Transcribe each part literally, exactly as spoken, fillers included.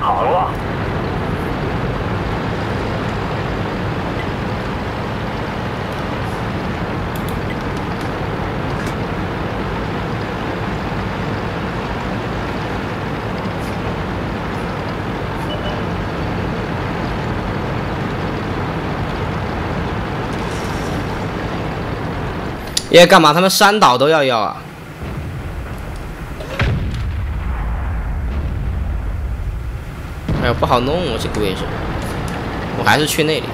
长了。 耶，干嘛？他们山岛都要要啊？哎呦，不好弄啊，这个位置，我还是去那里。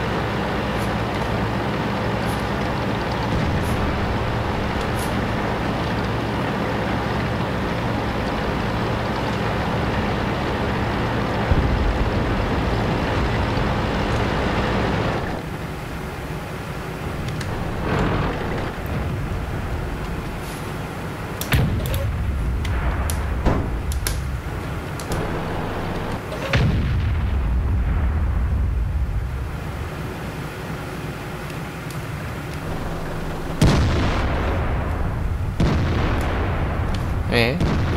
哎，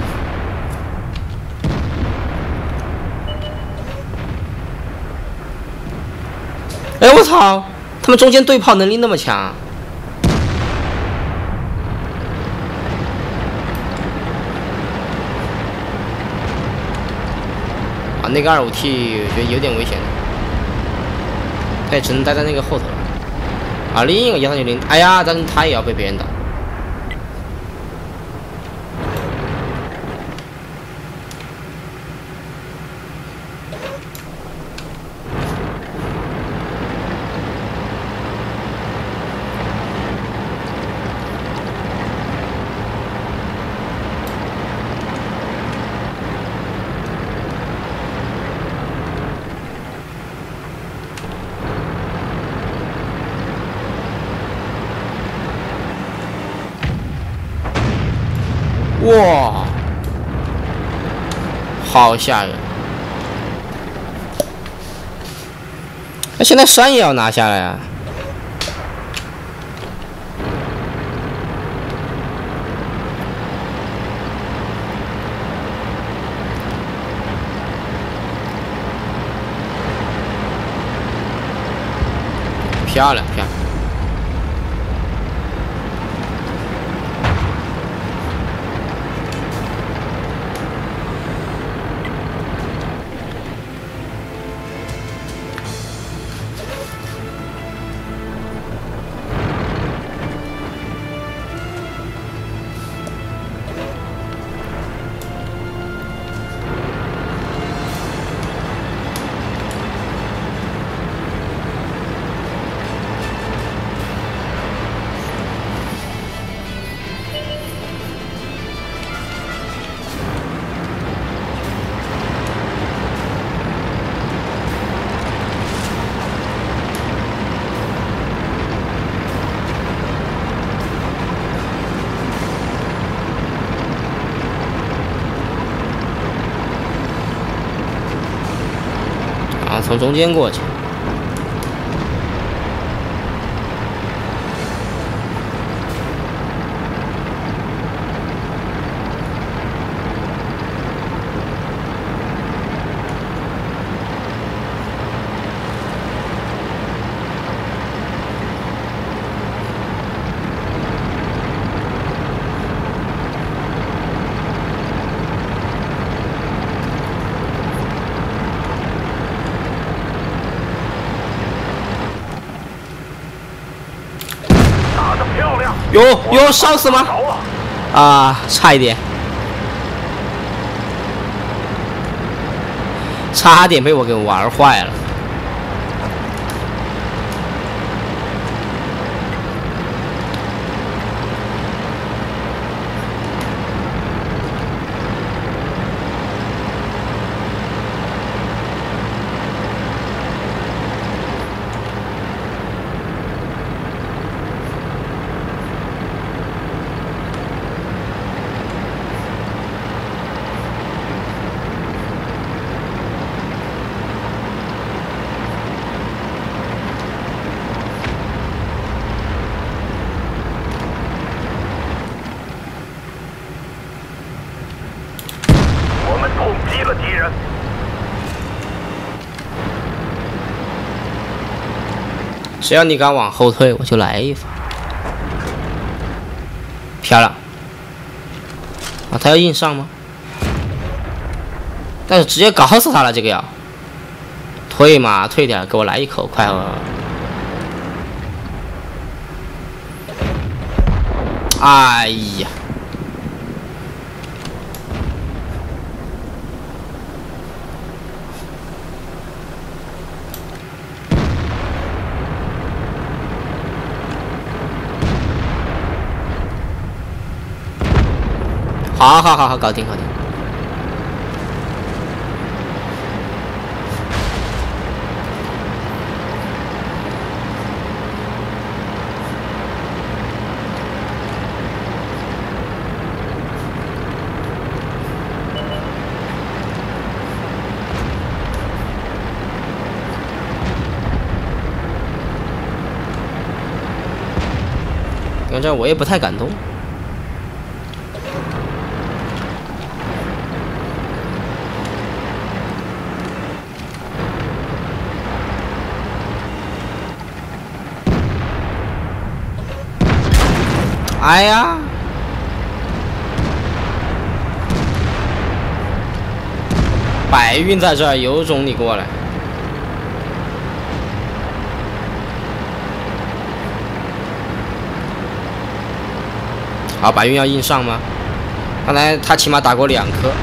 哎，我操！他们中间对炮能力那么强，啊，那个二五 T 我觉得有点危险的，他也只能待在那个后头了。啊，另一个幺三九零，哎呀，但是他也要被别人打。哇，好吓人！那现在山也要拿下来啊！漂亮，漂亮！从中间过去。有有烧死吗？啊，差一点，差点被我给玩坏了。 只要你敢往后退，我就来一发。漂亮！啊，他要硬上吗？但是直接搞死他了，这个要退嘛，退点，给我来一口，快哦！哎呀！好好好好，搞定搞定。反正我也不太敢动。哎呀！白云在这儿，有种你过来！好，白云要硬上吗？看来他起码打过两颗。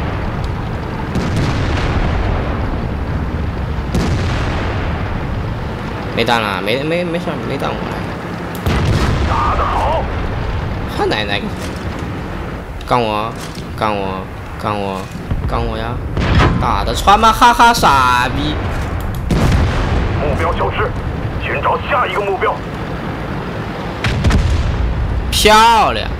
没弹了，没没没事，没弹我来。 打得好！ 他奶奶个！干我！干我！干我！干我呀！打得穿吗？哈哈，傻逼！ 目标消失，寻找下一个目标。 漂亮！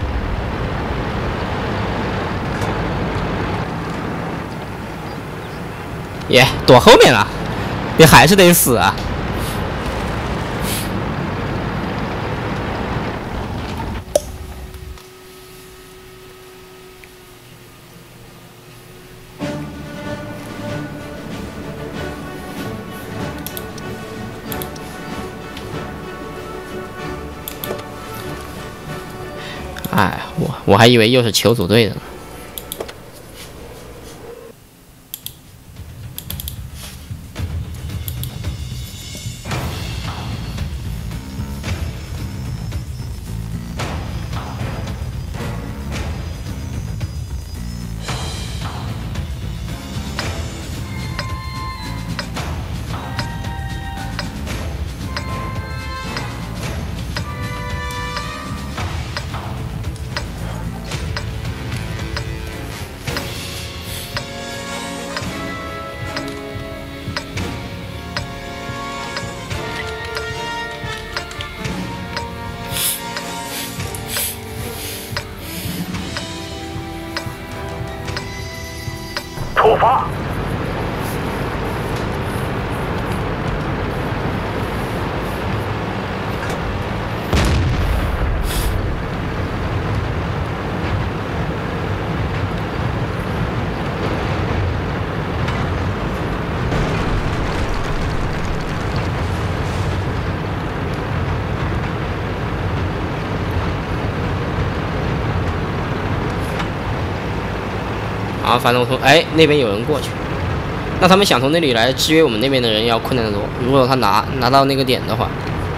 耶，躲后面了，你还是得死啊！哎，我我还以为又是球组队的呢。 出发！ 啊，反正我从哎那边有人过去，那他们想从那里来制约我们那边的人要困难得多。如果他拿拿到那个点的话，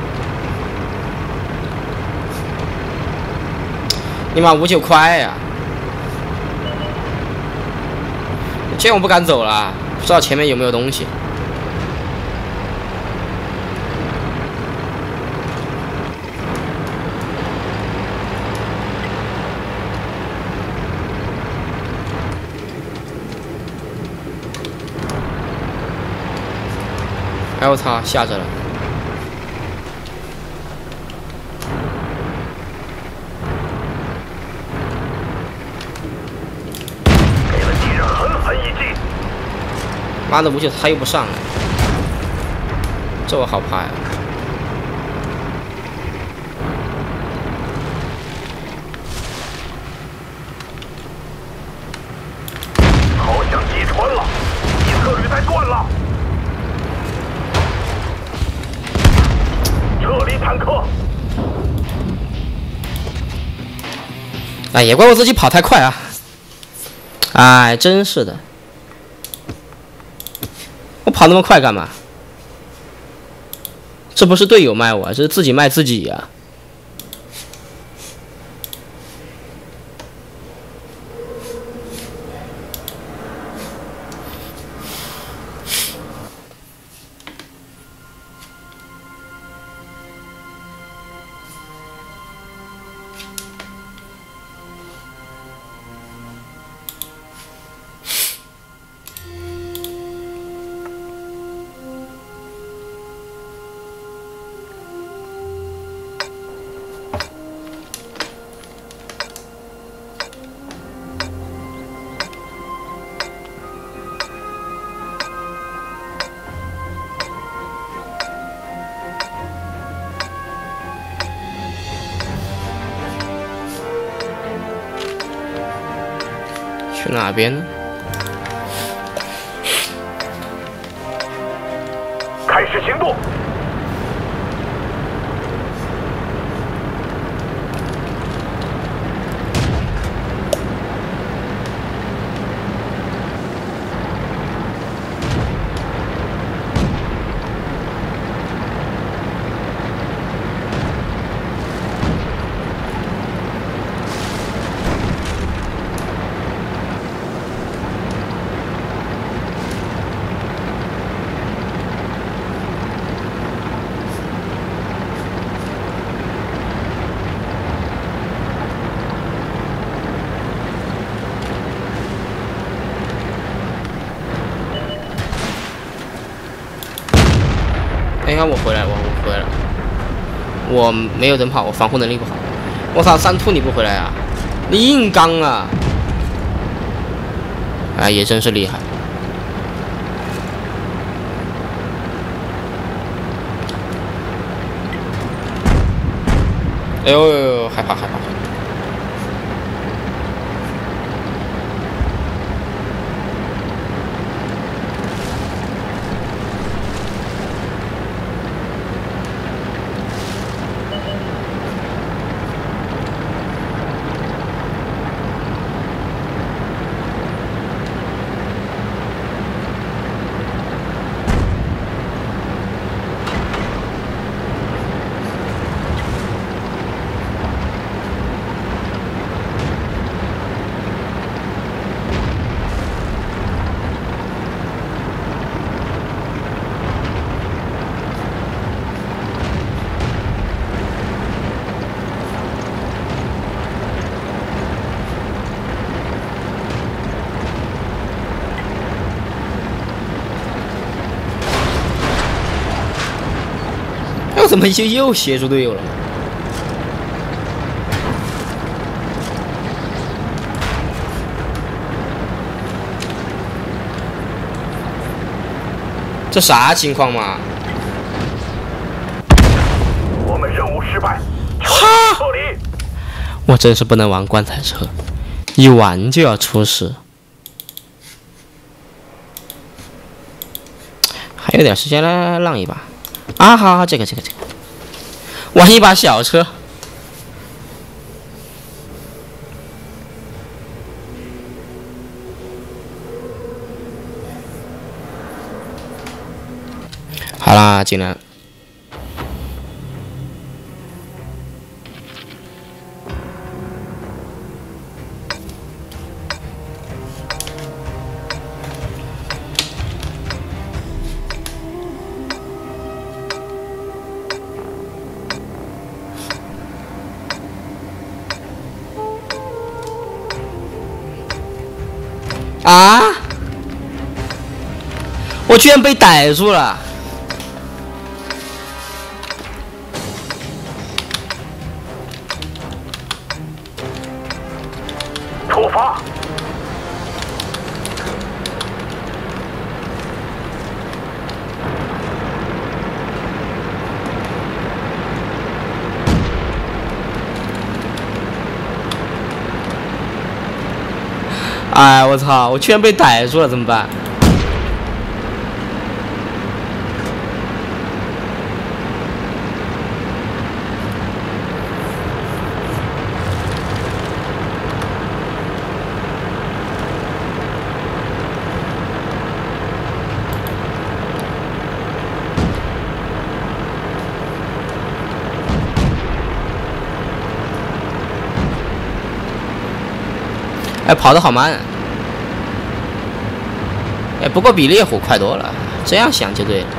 你妈五九快呀！这样我不敢走了，不知道前面有没有东西。哎我操，吓着了！ 给了敌人狠狠一击！ 妈的，五九他又不上来，这我好怕呀！ 好像击穿了，一侧履带断了。 哎，也怪我自己跑太快啊！哎，真是的，我跑那么快干嘛？这不是队友卖我，这是自己卖自己呀、啊！去哪边呢？ 开始行动。 哎呀，我回来，我我回来了，我没有灯泡，我防护能力不好。我操，三兔你不回来啊？你硬刚啊！哎，也真是厉害。哎呦呦呦，害怕害怕！我怎么就又协助队友了？这啥情况嘛？ 我们任务失败， 哈！ 撤离。 我真是不能玩棺材车，一玩就要出事。还有点时间来浪一把。啊，好好，这个这个这个，玩一把小车。好啦，尽量。啊！我居然被逮住了！ 出发！ 哎，我操！我居然被逮住了，怎么办？ 哎，跑得好慢啊！哎，不过比猎虎快多了。这样想就对了。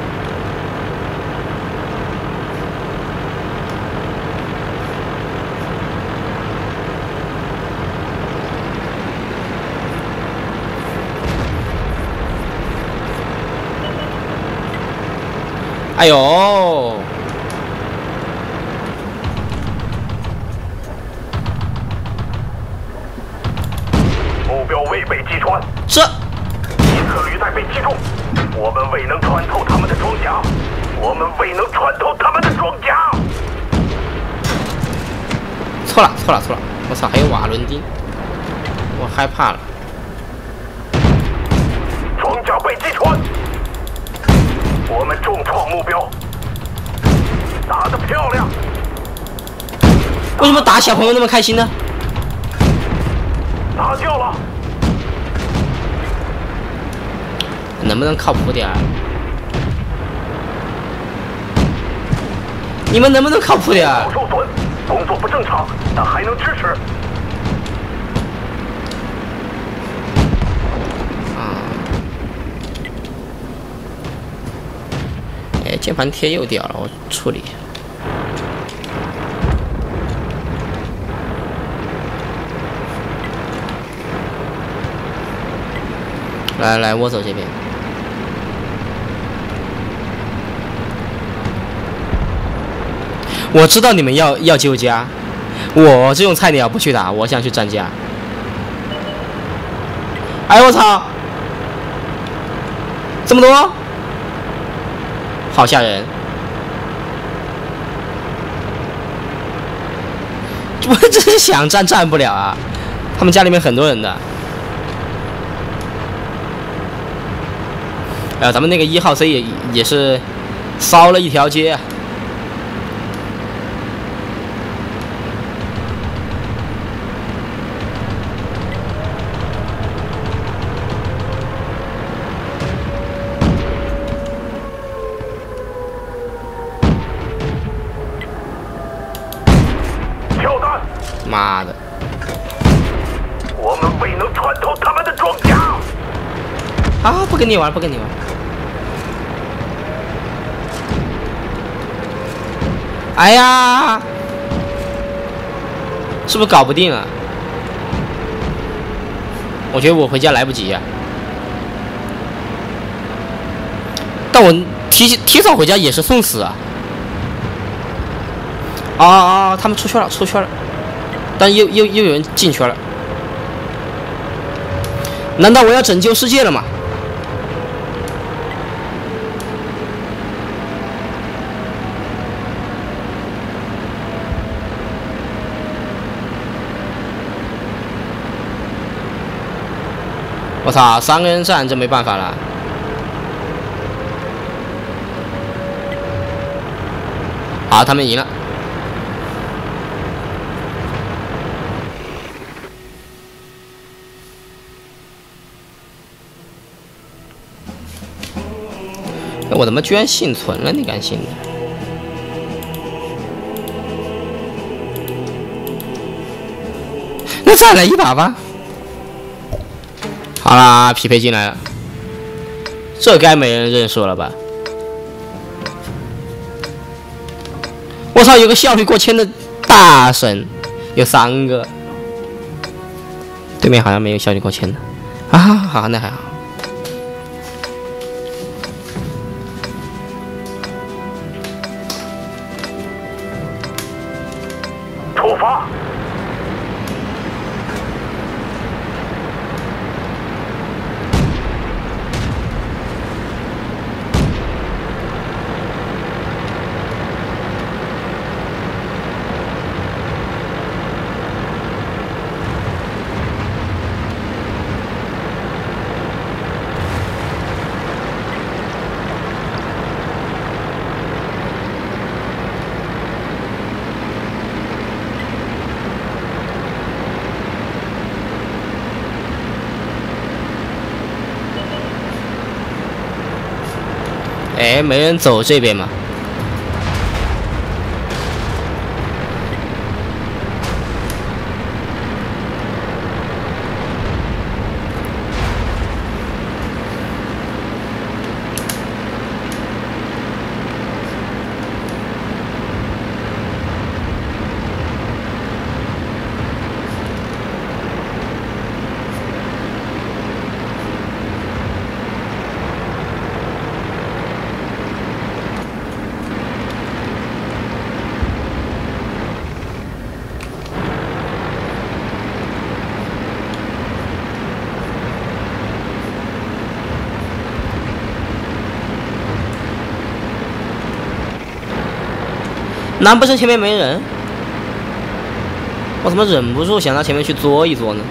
哎呦！ 目标未被击穿， 这敌车履带被击中，我们未能穿透他们的装甲，我们未能穿透他们的装甲。 错了，错了，错了！我操，还有瓦伦丁，我害怕了。 装甲被击穿，我们重创目标，打得漂亮！ 为什么打小朋友那么开心呢？ 打掉了。 能不能靠谱点儿？你们能不能靠谱点儿？ 受损，动作不正常，但还能支持。 啊！哎，键盘贴又掉了，我处理一下。来来，我走这边。我知道你们要要救家，我这种菜鸟不去打，我想去占家。哎我操！这么多，好吓人！我真是想占占不了啊！他们家里面很多人的。哎呀，咱们那个一号 C 也也是烧了一条街啊！ 跳弹！ 妈的！ 我们未能穿透他们的装甲。 啊！不跟你玩，不跟你玩。哎呀，是不是搞不定啊？我觉得我回家来不及呀、但我提提早回家也是送死啊！啊啊！他们出圈了，出圈了，但又又又有人进圈了。难道我要拯救世界了吗？我操，三个人战这没办法了。好，他们赢了。我他妈居然幸存了，你敢信的？那再来一把吧。好啦，匹配进来了，这该没人认输了吧？我操，有个效率过千的大神，有三个。对面好像没有效率过千的啊，好，那还好。 出发！ 哎，没人走这边吗？ 难不成前面没人？我怎么忍不住想到前面去作一作呢？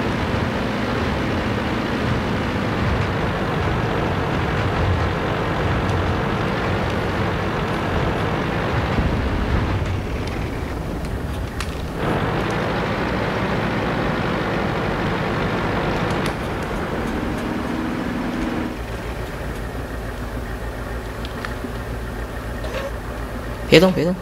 别动，别动！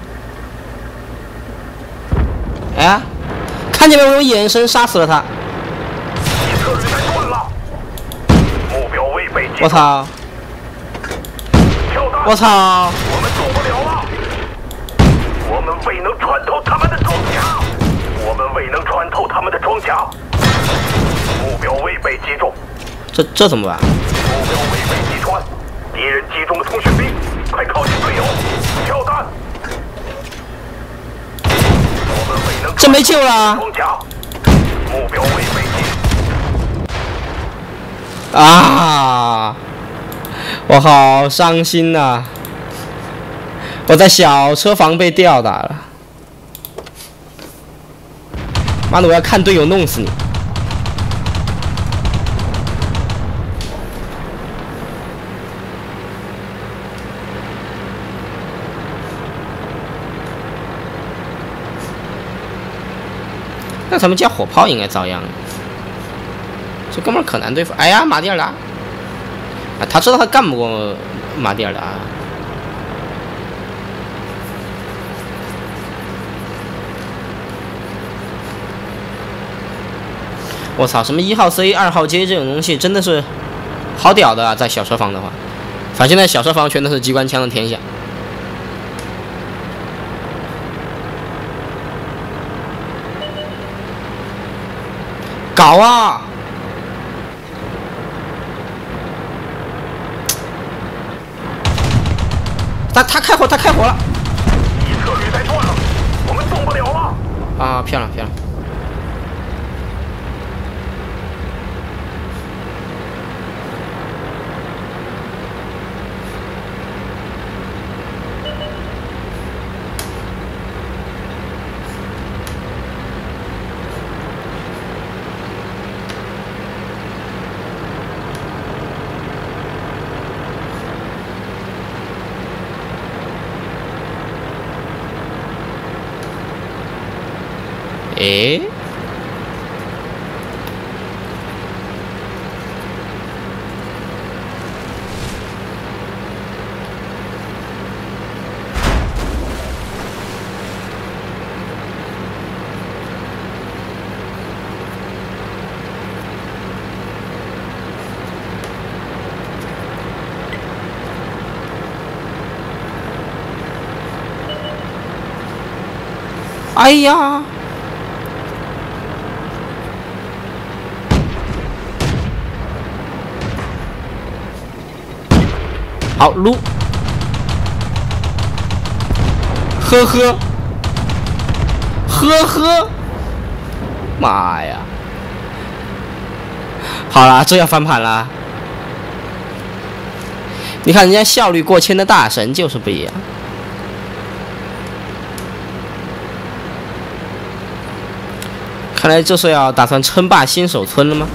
哎呀，看见没有？我用眼神杀死了他！ 你策略太乱了，目标未被击中。 我操！ 跳弹！ 我操！ 我们做不了了，我们未能穿透他们的装甲，我们未能穿透他们的装甲，目标未被击中。 这这怎么办？ 目标未被击穿，敌人击中了通讯兵，快靠近队友！跳弹！我们未能这没救了！ 装甲，目标未被击。 啊！我好伤心呐、啊！我在小车房被吊打了。妈的！我要看队友弄死你！那他们加火炮应该遭殃，这哥们儿可难对付。哎呀，马蒂尔达！啊，他知道他干不过马蒂尔达。我操，什么一号 C、二号 J 这种东西真的是好屌的啊！在小车房的话，反正现在小车房全都是机关枪的天下。搞啊！他他开火，他开火了！ 你策略太乱了，我们动不了了。 啊，漂亮漂亮！诶，哎呀！好撸，呵呵，呵呵，妈呀！好啦，这要翻盘啦！你看人家效率过千的大神就是不一样。看来这是要打算称霸新手村了吗？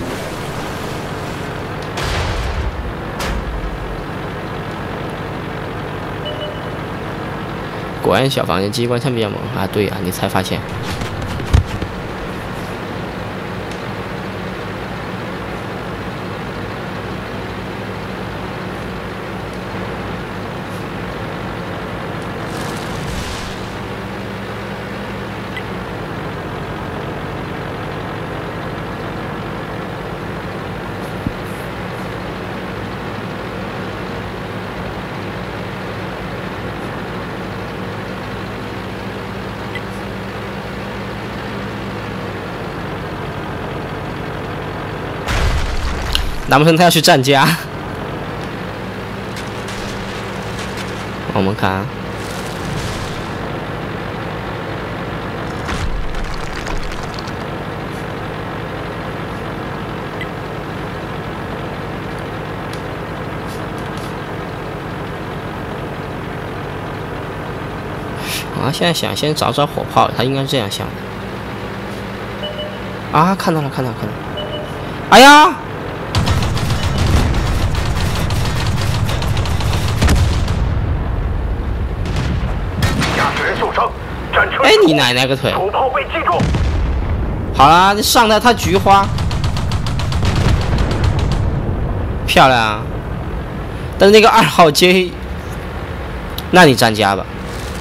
果然小房间机关枪比较猛啊！对啊，你才发现。难不成他要去战家？我们看、啊， 啊，现在想先找找火炮，他应该是这样想的。啊，看到了，看到了，看到了！哎呀！ 驾驶人受伤，战车。 哎，你奶奶个腿！ 主炮被击中。 好啦，上来他菊花，漂亮。但是那个二号机，那你站家吧。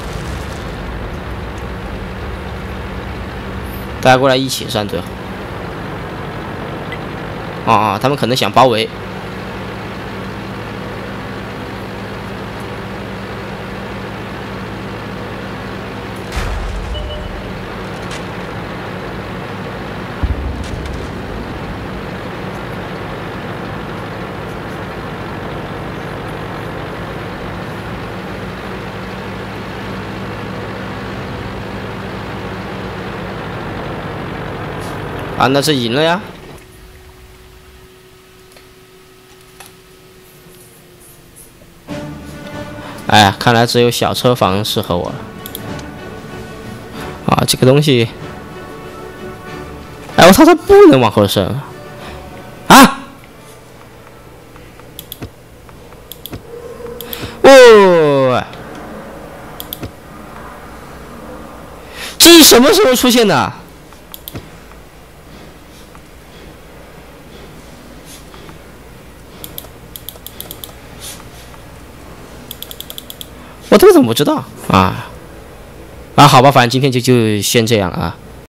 大家过来一起站最好。啊啊！他们可能想包围。啊，那是赢了呀！哎，看来只有小车房适合我了。啊，这个东西，哎，我操，它不能往后伸啊！哦，这是什么时候出现的？ 我这个怎么不知道啊？啊，好吧，反正今天就就先这样啊。